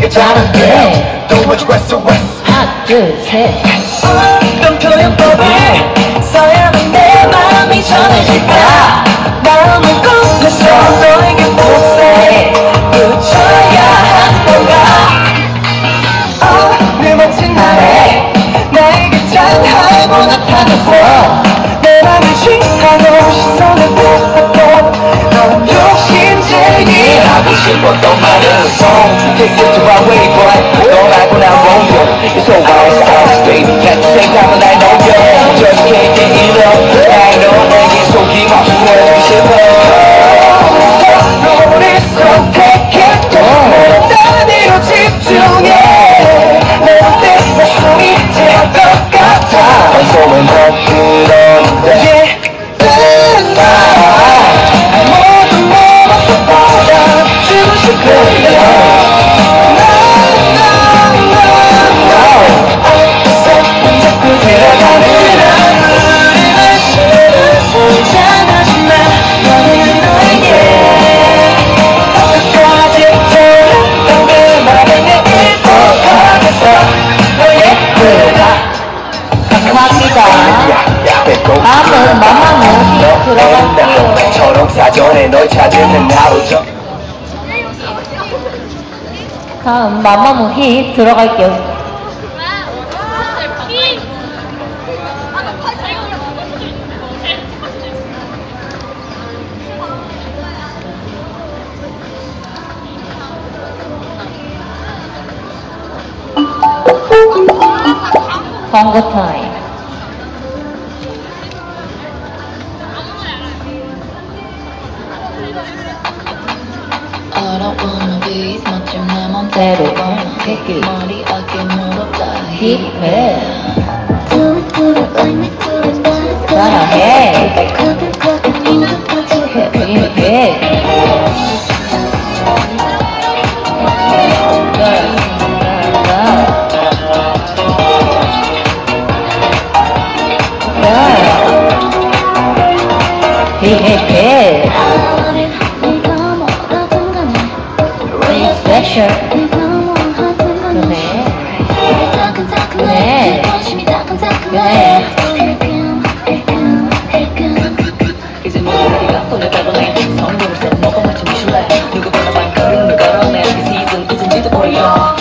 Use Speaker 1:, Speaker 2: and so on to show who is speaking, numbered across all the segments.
Speaker 1: 네가 잘할게 또 what you west
Speaker 2: 하나 둘셋
Speaker 1: 어떤 표현법에 써야만 내 마음이 전해질까 마음을 꺼내서 너에게 못해 붙여야 한 건가 늘 멋진 날에 나에게 짠하고 나타났어 내 맘을 취하고 시선을 뺏었고 넌 욕심쟁이 하고 싶었던 말은 Take it to my way boy 넌 알고 난 롱겨 It's so wild, it's baby At the same time 날 녹여 Just can't get enough I know 내게 속임없이 보여주기 싫어 너를 선택했고 내 단위로 집중해 내 때문에 숨이 찰 것 같아 난 손은 더 그런데 모두 모두 주고 싶어
Speaker 2: 다음은 마마무 들어갈게요.
Speaker 1: 초록사전에 널 찾는 하루죠.
Speaker 2: 다음 마마무 힙 들어갈게요. 광고 타임. 대로 새끼 힙해 사랑해 힙해 힙해 Special. 그래.
Speaker 3: 이제 모두가 돈을 빼보내 성공을 써 너가 마치 미슐랭 누구보다 발걸음을 걸어내 이 시즌 이젠지도 보여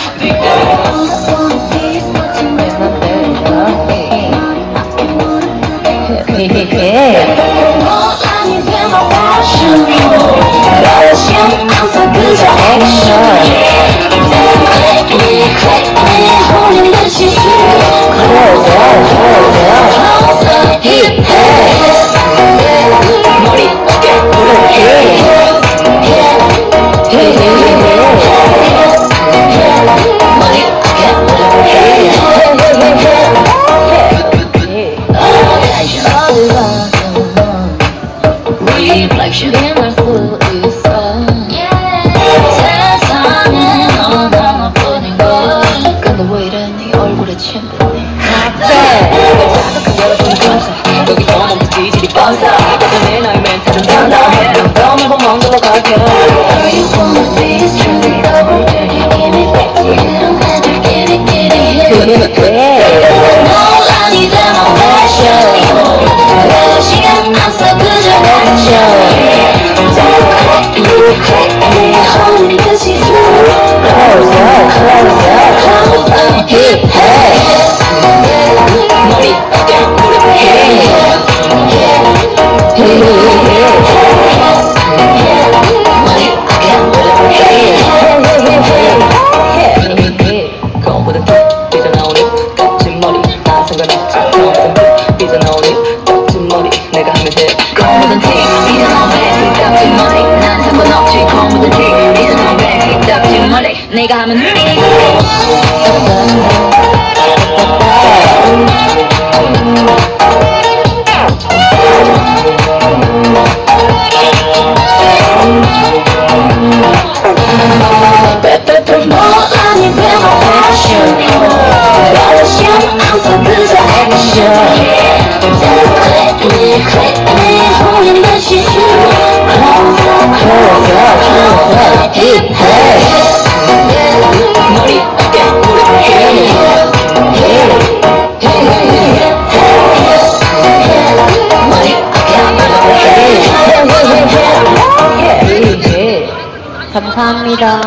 Speaker 3: 내가 하면
Speaker 2: 감사합니다.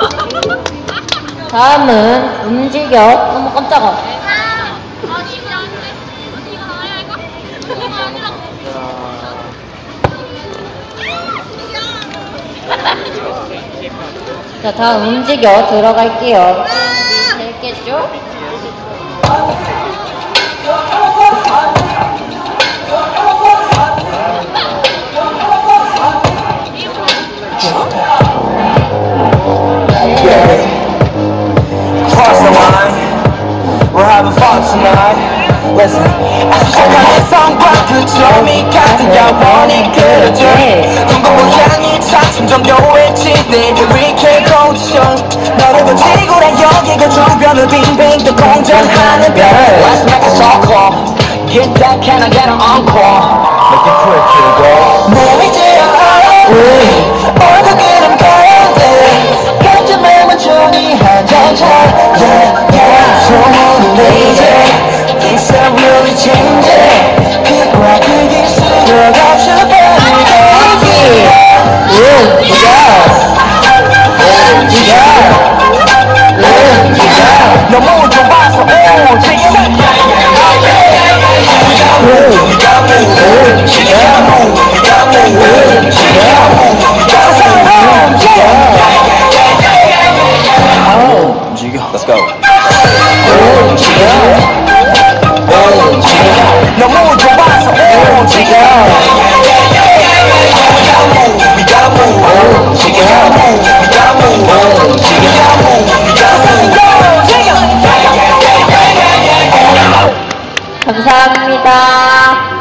Speaker 2: 다음은 움직여. 어머 깜짝아. 자, 다음 움직여 들어갈게요. 되겠죠?
Speaker 1: Cross the line, we're having fun tonight. Listen, 시작하는 성과 그 점이 같은 영원히 그려져. 궁금한 향이 차츰 정겨울지대 We can go to 너를 본 지구란 여기가 주변을 빙빙 또 공전하는 별. Let's make a circle. Get that, can I get an encore? Make it quick, here we go. 내 위치야 얼굴 그림 가운데 간절함은 종이 한장 차. Yeah, yeah. 소문을 이제 Things are really changing. 빛과 크기 스쳐가 슈퍼히어로. 너무 좁아서 Let's go. 너무 좁아서 움직여. We gotta move. We gotta move. We gotta move. We gotta move. We gotta move.
Speaker 2: 감사합니다.